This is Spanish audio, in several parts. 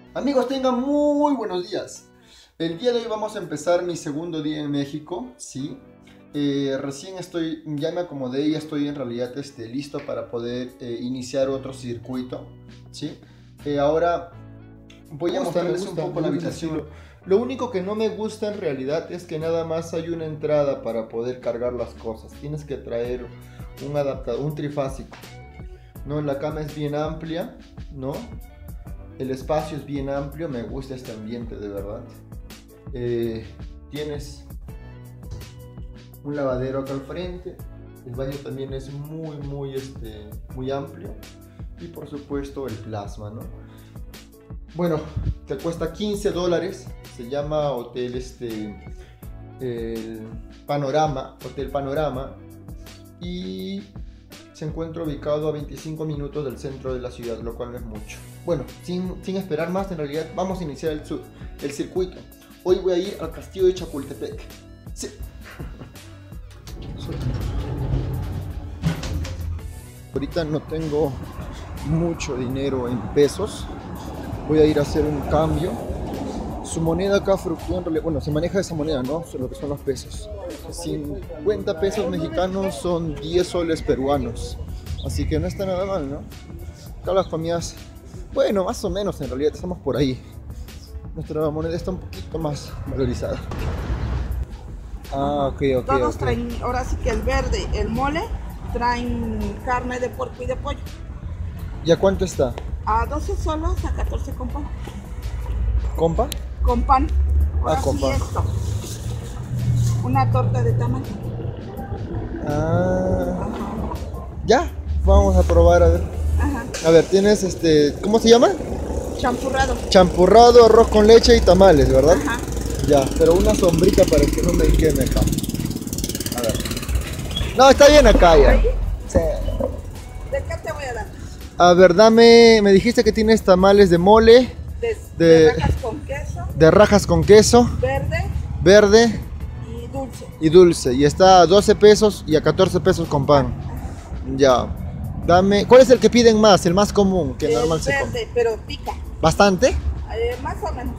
Amigos, tengan muy buenos días. El día de hoy vamos a empezar mi segundo día en México, ¿sí? Recién ya me acomodé y estoy en realidad listo para poder iniciar otro circuito, ¿sí? Ahora voy a mostrarles un poco la habitación. Lo único que no me gusta en realidad es que nada más hay una entrada para poder cargar las cosas. Tienes que traer un adaptador, un trifásico, ¿no? La cama es bien amplia, ¿no? El espacio es bien amplio, me gusta este ambiente de verdad. Tienes un lavadero acá al frente, el baño también es muy amplio y por supuesto el plasma, ¿no? Bueno, te cuesta $15, se llama Hotel Panorama, Hotel Panorama, y se encuentra ubicado a 25 minutos del centro de la ciudad, lo cual no es mucho. Bueno, sin esperar más, en realidad vamos a iniciar el circuito. Hoy voy a ir al castillo de Chapultepec. Sí. Ahorita no tengo mucho dinero en pesos. Voy a ir a hacer un cambio. Su moneda acá fluctúa en realidad, bueno, se maneja esa moneda, ¿no? Lo que son los pesos. 50 pesos mexicanos son 10 soles peruanos. Así que no está nada mal, ¿no? Acá las comidas, bueno, más o menos en realidad estamos por ahí. Nuestra moneda está un poquito más valorizada. Ah, ok. Todos traen, ahora sí que el verde, el mole, traen carne de puerco y de pollo. ¿Y a cuánto está? A 12 solos, a 14 con pan. ¿Compa? Con pan. Ahora con sí pan. esto. Una torta de tamal. Ah. Ya, vamos a probar a ver. Ajá. A ver, tienes ¿cómo se llama? Champurrado. Champurrado, arroz con leche y tamales, ¿verdad? Ajá. Ya, pero una sombrita para que no me queme acá. A ver. No, está bien acá ya. ¿Ahí? Sí. ¿De qué te voy a dar? A ver, me dijiste que tienes tamales de mole. De rajas con queso. De rajas con queso. Verde. Y Dulce. Y dulce. Y está a 12 pesos y a 14 pesos con pan. Ya. ¿Cuál es el que piden más? El más común, que normal se come. Verde, pero pica. ¿Bastante? Más o menos.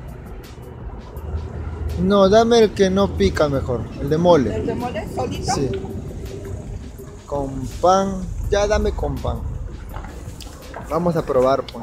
No, dame el que no pica mejor, el de mole. ¿El de mole solito? Sí. Con pan, ya dame con pan. Vamos a probar, pues.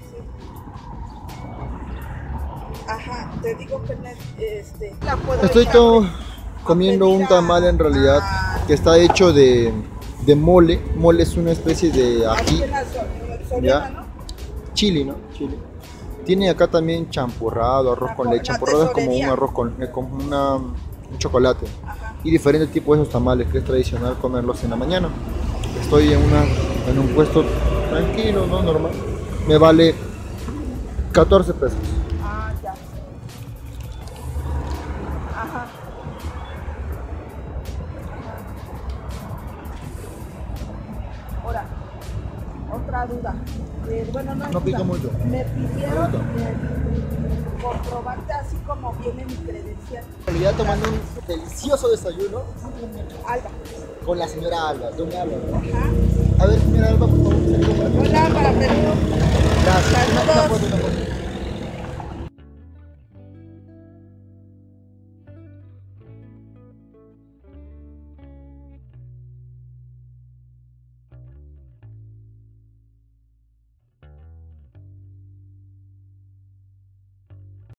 Ajá, te digo que la puedo Estoy echar comiendo un tamal en realidad que está hecho de mole. Mole es una especie de ají. ¿Ya? ¿No? Chili, ¿no? Chili. Tiene acá también champurrado, arroz con leche. Champurrado es como un arroz con un chocolate. Ajá. Y diferentes tipos de esos tamales que es tradicional comerlos en la mañana. Estoy en un puesto tranquilo, ¿no? Normal. Me vale 14 pesos. Ah, ya. Ajá. Ahora, otra duda. Bueno, no pica duda. mucho. Me pidieron comprobarte así como viene mi credencial. En realidad tomando un delicioso desayuno Alba. con la señora Alba, doña Alba, ¿no? Ajá. A ver, señora Alba, por favor. Hola, para Perú. Gracias. Saludos. Una foto.